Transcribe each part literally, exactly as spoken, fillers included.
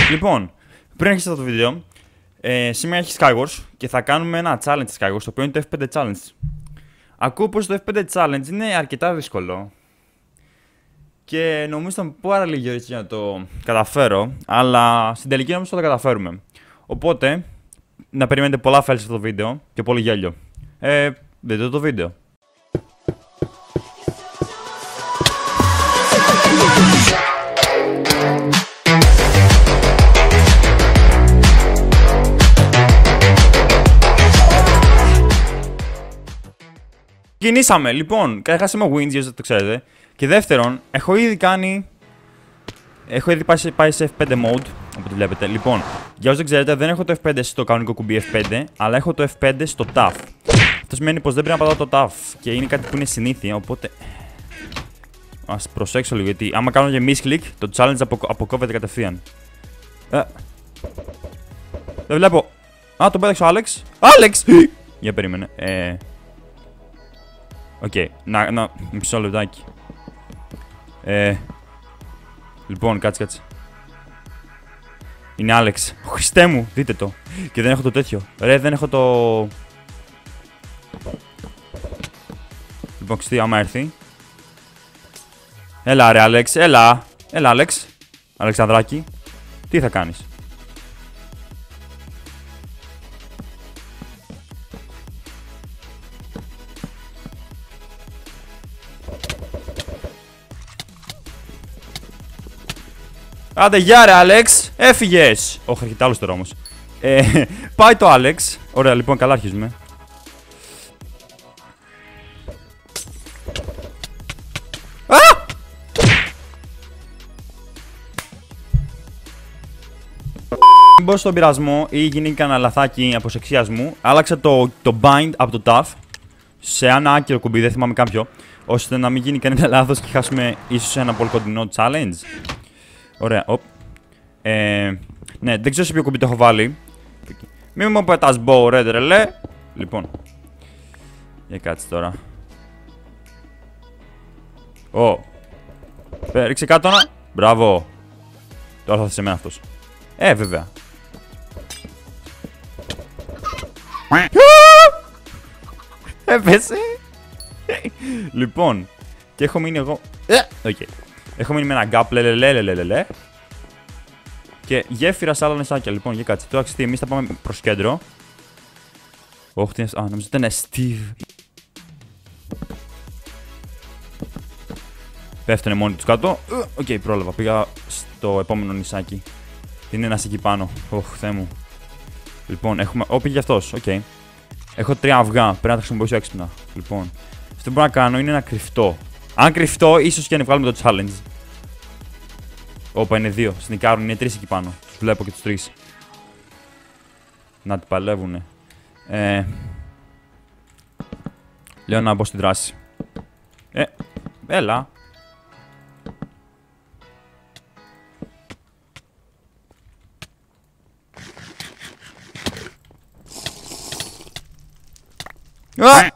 Λοιπόν, πριν αρχίσετε το βίντεο, ε, σήμερα έχει Skywars και θα κάνουμε ένα challenge Skywars, το οποίο είναι το εφ φάιβ Challenge. Ακούω πως το εφ φάιβ Challenge είναι αρκετά δύσκολο και νομίζω ήταν πάρα λίγη ώρα για να το καταφέρω, αλλά στην τελική νομίζω θα το καταφέρουμε. Οπότε, να περιμένετε πολλά fails σε αυτό το βίντεο και πολύ γέλιο. Ε, δείτε το βίντεο. Ξεκινήσαμε, λοιπόν, καταρχάς είμαι wins, για όσοι το ξέρετε. Και δεύτερον, έχω ήδη κάνει... Έχω ήδη πάει σε, πάει σε εφ φάιβ mode, όπως βλέπετε. Λοιπόν, για όσοι δεν ξέρετε, δεν έχω το εφ φάιβ στο κανονικό κουμπί εφ φάιβ, αλλά έχω το εφ φάιβ στο ταφ. Αυτό σημαίνει πως δεν πρέπει να πατάω το ταφ και είναι κάτι που είναι συνήθεια, οπότε... Ας προσέξω λίγο, γιατί άμα κάνω για misclick, το challenge απο, αποκόβεται κατευθείαν. Ε, δεν βλέπω. Α, τον πέταξε ο Άλεξ. Άλεξ! Για περίμενε. Ε... Οκ, okay. να, να, μισό λεπτάκι. Ε, λοιπόν, κάτσε, κάτσε. Είναι Άλεξ. Χριστέ μου, δείτε το. Και δεν έχω το τέτοιο. Ρε, δεν έχω το... Λοιπόν, ξυστή, άμα έρθει. Έλα ρε Άλεξ, έλα. Έλα Άλεξ. Αλεξανδράκη. Τι θα κάνεις? Άντε γεια ρε Άλεξ, έφυγες! Όχι, έρχεται άλλος τώρα όμως. Ε, πάει το Άλεξ. Ωραία, λοιπόν, καλά αρχίζουμε. Α! Μην μπω στον πειρασμό ή γίνει κανένα λαθάκι αποσεξίας μου, άλλαξα το, το bind από το ταφ σε ένα άκυρο κουμπί, δεν θυμάμαι κάποιο, ώστε να μην γίνει κανένα λάθος και χάσουμε ίσως ένα πολύ κοντινό challenge. Ωραία, οπ. Ε, ναι, δεν ξέρω σε ποιο κουμπί το έχω βάλει. Μην μου πετάς μπο, ρε τρελέ. Λοιπόν. Για κάτσε τώρα. Ω. Ρίξε κάτω να. Μπράβο. Τώρα θα έρθει σε μένα αυτός. Ε, βέβαια. Έπεσε. Λοιπόν. Και έχω μείνει εγώ. Οκ. Okay. Έχω μείνει με ένα γκάπ, λελελελελελε. Και γέφυρα σε άλλα νεσάκια. Λοιπόν, για κάτσε. Τώρα ξέρετε, εμείς θα πάμε προς κέντρο. Όχι, τι είναι. Α, νομίζω ότι ήταν Steve. Πέφτουνε μόνοι τους κάτω. Οκ, okay, πρόλαβα. Πήγα στο επόμενο νησάκι. Είναι ένας εκεί πάνω. Ωχ, Θεέ μου. Λοιπόν, έχουμε. Ω, πήγε αυτός. Οκ. Okay. Έχω τρία αυγά. Πρέπει να τα χρησιμοποιήσω έξυπνα. Λοιπόν, αυτό που μπορώ να κάνω είναι να κρυφτώ. Αν κρυφτώ, ίσως και να βγάλουμε το challenge. Όπα, είναι δύο. Σνικάρουν, είναι τρεις εκεί πάνω. Τους βλέπω και τους τρεις. Να την παλεύουνε. Ε... Λέω να μπω στην δράση. Ε, έλα. Α!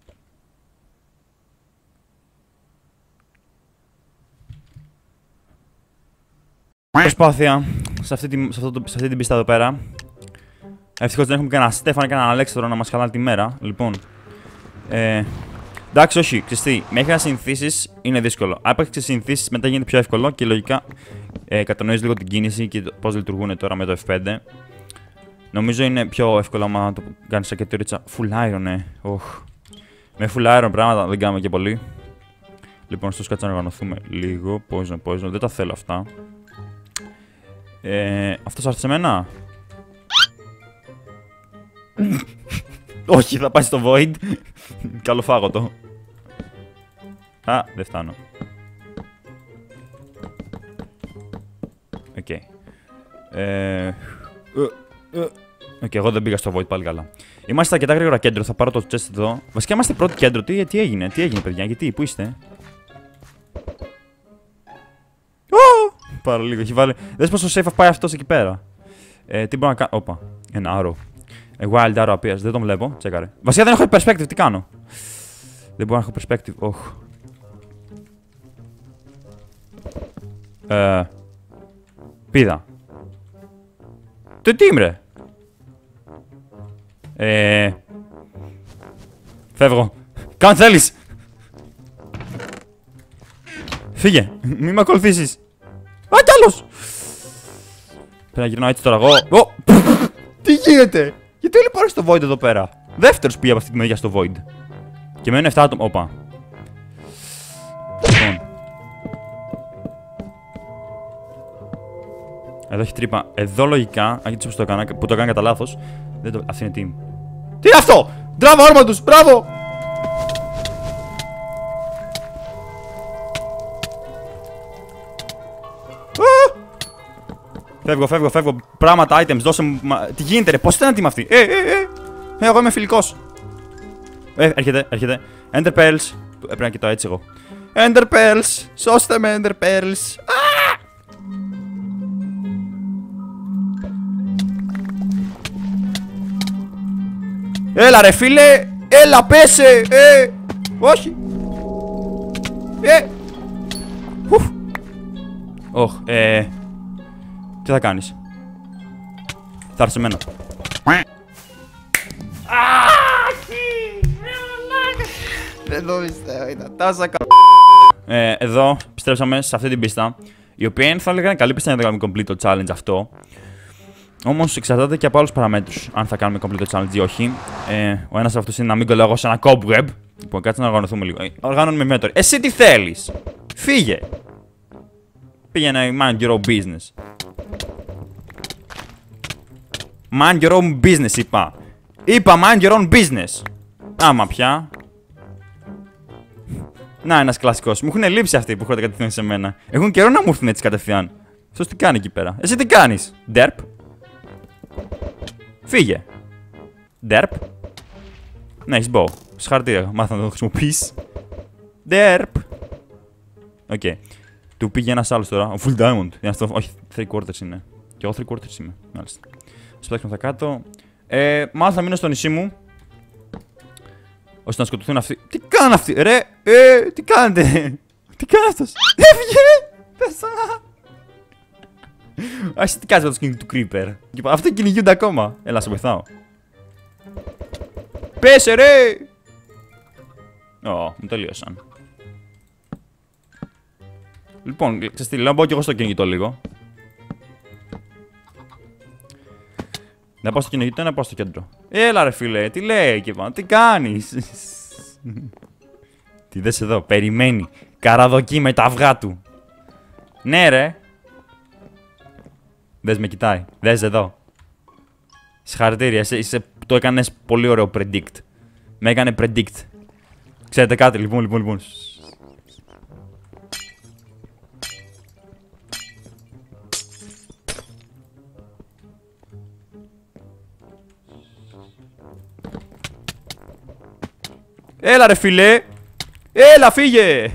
Προσπάθεια σε αυτή, τη, σε, αυτό το, σε αυτή την πίστα εδώ πέρα. Ευτυχώς δεν έχουμε κανένα Στέφανο και κανένα Αλέξανδρο να μας χαλάνε τη μέρα. Λοιπόν. Ε, εντάξει, όχι, ξεστή. Μέχρι να συνηθίσεις είναι δύσκολο. Αν έπαιξες συνηθίσεις, μετά γίνεται πιο εύκολο και λογικά ε, κατανοείς λίγο την κίνηση και πώς λειτουργούν τώρα με το εφ φάιβ. Νομίζω είναι πιο εύκολο άμα το κάνεις σαν και το ρίτσα. Full iron, ε. Oh. Με full iron πράγματα δεν κάνουμε και πολύ. Λοιπόν, στο κάτσε να οργανωθούμε λίγο. Poison, poison. Δεν τα θέλω αυτά. Ε, αυτός έρθει σε μένα. Όχι, θα πάει στο void. Καλοφάγωτο. Α, δεν φτάνω. Οκ. Okay. Ε... Οκ, okay, εγώ δεν πήγα στο void πάλι καλά. Είμαστε αρκετά γρήγορα κέντρο, θα πάρω το chest εδώ. Βασικά είμαστε πρώτο κέντρο, τι, τι έγινε, τι έγινε παιδιά, γιατί, πού είστε? Πάρα λίγο, έχει βάλει. Δες πόσο safe πάει αυτός εκεί πέρα. Ε, τι μπορώ να κάνω. Όπα, ένα arrow. A wild arrow appears. Δεν τον βλέπω, τσέκαρε. Βασικά δεν έχω perspective, τι κάνω. Δεν μπορώ να έχω perspective, όχ. Ε, πήδα. Το team, ρε. Ε... Φεύγω. Καν θέλεις. Φύγε. Μη με ακολουθήσεις. Α, κι άλλος. Πρέπει να γυρνάω έτσι τώρα εγώ. Ω! Τι γίνεται. Γιατί όλοι πάρουν στο Void εδώ πέρα. Δεύτερος πήγε από αυτή τη μεριά στο Void. Και μένουν εφτά άτομα. Όπα. Λοιπόν. Εδώ έχει τρύπα. Εδώ λογικά, αν γιατί όπως το έκανα, που το έκανα κατά λάθος. Δεν το... Αυτή είναι team. Τι είναι αυτό! Μπράβο, όρμα τους! Μπράβο! Φεύγω, φεύγω, φεύγω. Πράγματα, items, δώσε μου. Τι γίνεται, ρε, πώς ήταν team αυτή. Ε, ε, ε. Ε, εγώ είμαι φιλικός. Ε, έρχεται, έρχεται. Ender Pearls. Πρέπει να κοιτάω έτσι εγώ. Ender Pearls. Σώστε με, Ender Pearls. Έλα ρε φίλε. Έλα πέσε. Ε. Όχι. Ε. Οχ, ε. Τι θα κάνεις. Θα έρθει σε μένα. Δεν το πιστεύω, ήταν τόσα κα... Ε, εδώ επιστρέψαμε σε αυτή την πίστα, η οποία θα έλεγα είναι καλή πίστα για να κάνουμε complete το challenge αυτό. Όμως εξαρτάται και από άλλους παραμέτρους αν θα κάνουμε complete το challenge ή όχι. Ε, ο ένας από αυτούς είναι να μην κολλάω σε ένα cobweb. Λοιπόν, κάτσε να οργανωθούμε λίγο. Οργάνωνουμε με τώρα. Εσύ τι θέλεις. Φύγε. Πήγαινε mind your own business. Mind your own business είπα. Είπα mind your own business. Άμα πια. Να, ένας κλασικός. Μου έχουν λείψει αυτοί που έχετε κατευθείαν σε μένα. Έχουν καιρό να μου έρθουν έτσι κατευθείαν. Αυτός τι κάνει εκεί πέρα. Εσύ τι κάνεις. Derp. Φύγε. Derp. Ναι, έχεις bow. Συγχαρητήρια. Μάθα να το χρησιμοποιείς. Derp. Οκ. Okay. Του πήγε ένας άλλος τώρα. Ο Full Diamond. Αυτό... Όχι, three quarters είναι. Και εγώ three quarters είμαι. Μάλιστα. Σπέξουμε θα κάτω. Ε, μάλλον θα μείνω στο νησί μου. Ώστε να σκοτωθούν αυτοί. Τι κάνουν αυτοί, ρε! Ε, τι κάνετε! Τι κάνει αυτός! Έφυγε! Πέσα! Άσυ, τι κάνεις με το σκηνή του Creeper. Αυτό κυνηγούνται ακόμα. Έλα, σε βοηθάω. Πέσε, ρε! Ω, μου τελείωσαν. Λοιπόν, ξέρεις τι, λέω να μπω κι εγώ στο κυνηγητό λίγο. Να πάω στο κυνηγητό ή να πάω στο κέντρο. Έλα ρε φίλε, τι λέει εκεί πάνω, τι κάνεις. Τι δες εδώ, περιμένει. Καραδοκεί με τα αυγά του. Ναι ρε. Δες με κοιτάει, δες εδώ. Συγχαρητήρια, είσαι, είσαι, το έκανες πολύ ωραίο predict. Με έκανε predict. Ξέρετε κάτι, λοιπόν, λοιπόν, λοιπόν. Έλα ρε φίλε! Έλα φύγε!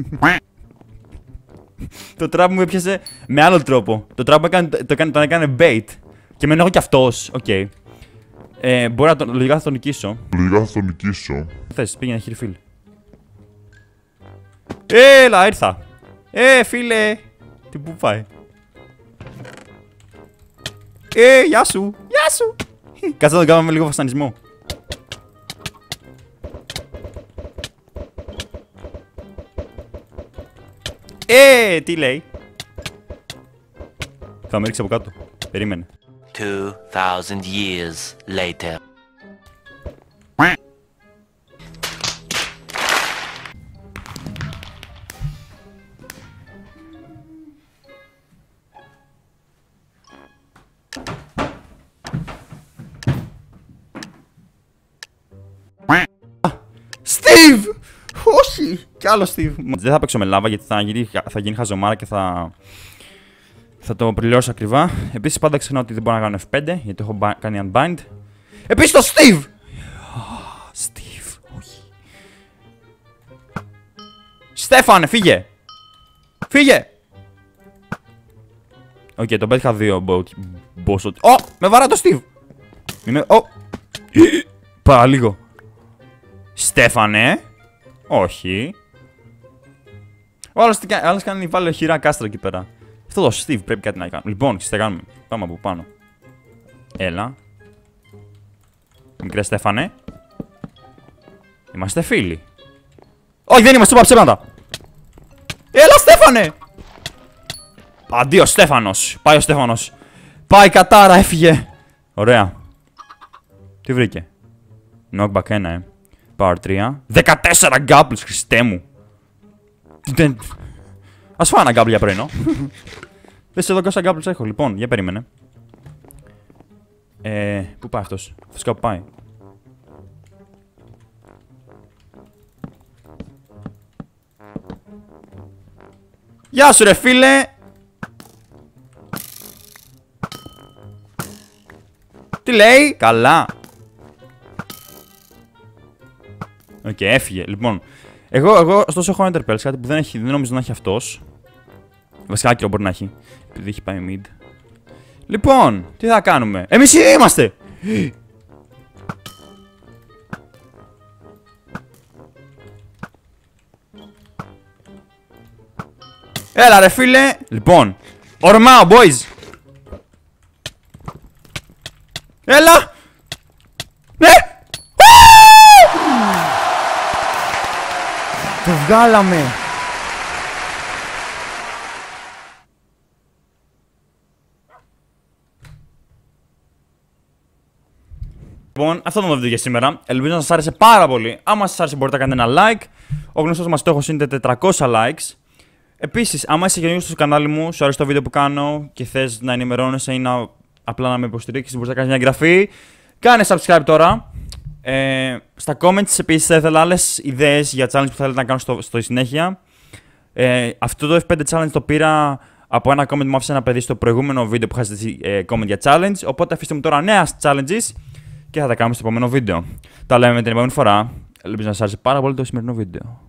Το τραπ μου έπιασε με άλλο τρόπο. Το τραπ μου έκανε, το, έκανε, τον έκανε bait. Και μένω εγώ κι αυτός. Οκ. Okay. Ε, μπορώ να τον, λογικά θα τον νικήσω. Λογικά θα τον νικήσω. Θες, πήγαινε χείρι φίλ. Έλα, ήρθα. Ε, φίλε. Τι που πάει. Ε, γεια σου. Γεια σου. Κάτσε να τον κάνουμε λίγο βασανισμό. Ε, τι λέει. Θα με ρίξει από κάτω. Περίμενε. Two thousand years later. Steve! Όχι! Κι άλλο Steve. Δεν θα παίξω με λάβα γιατί θα γίνει, θα γίνει χαζομάρα και θα... θα το πληρώσω ακριβά. Επίσης πάντα ξεχνάω ότι δεν μπορώ να κάνω εφ πέντε γιατί έχω κάνει unbind. Επίσης το Steve! Oh, Steve, όχι. Στέφανε, φύγε! Φύγε! Οκ, okay, τον πέτυχα δύο boss. Ω! Oh, με βαρά το Steve! Είμαι... Ω! Oh. Πάρα λίγο. Στέφανε! Όχι. Ο άλλος, άλλος κάνει βάλει χειρά κάστρο εκεί πέρα. Αυτό το Steve πρέπει κάτι να κάνει. Λοιπόν, τι θα κάνουμε. Πάμε από πάνω. Έλα. Μικρέ Στέφανε. Είμαστε φίλοι. Όχι, δεν είμαστε, είπα ψέματα. Έλα, Στέφανε! Αντίο, Στέφανος. Πάει ο Στέφανος. Πάει κατάρα, έφυγε. Ωραία. Τι βρήκε. Knockback ένα, ε. Power τρία. δεκατέσσερα γκάμπλους, Χριστέ μου. Δεν... Ας φάω ένα γκάμπλ για πρωινό. Δες εδώ πόσα γκάμπλους έχω. Λοιπόν, για περίμενε. Ε, πού πάει αυτός. Αυτός κάπου πάει. Γεια σου ρε φίλε. Τι λέει. Καλά. Οκ, okay, έφυγε. Λοιπόν, εγώ, εγώ ωστόσο έχω Enderpearls, κάτι που δεν, έχει, δεν νομίζω να έχει αυτός. Βασικά άκυρο μπορεί να έχει, επειδή έχει πάει mid. Λοιπόν, τι θα κάνουμε. Εμείς ήδη είμαστε. Έλα ρε φίλε. Λοιπόν, ορμάω boys. Έλα. Ναι. Το βγάλαμε. Λοιπόν, αυτό ήταν το βίντεο για σήμερα. Ελπίζω να σας άρεσε πάρα πολύ. Άμα σας άρεσε μπορείτε να κάνετε ένα like. Ο γνωστός μας στόχος είναι τετρακόσια likes. Επίσης, άμα είσαι καινούργιος στο κανάλι μου, σου αρέσει το βίντεο που κάνω και θες να ενημερώνεσαι ή να απλά να με υποστηρίξεις, μπορείς να κάνεις μια εγγραφή. Κάνε subscribe τώρα. Ε, στα comments επίσης θα ήθελα άλλες ιδέες για challenge που θέλετε να κάνω στο, στο συνέχεια. Ε, αυτό το εφ πέντε challenge το πήρα από ένα comment που μου άφησε ένα παιδί στο προηγούμενο βίντεο που είχα ζητήσει ε, comment για challenge. Οπότε αφήστε μου τώρα νέα challenges και θα τα κάνουμε στο επόμενο βίντεο. Τα λέμε την επόμενη φορά. Ελπίζω να σας άρεσε πάρα πολύ το σημερινό βίντεο.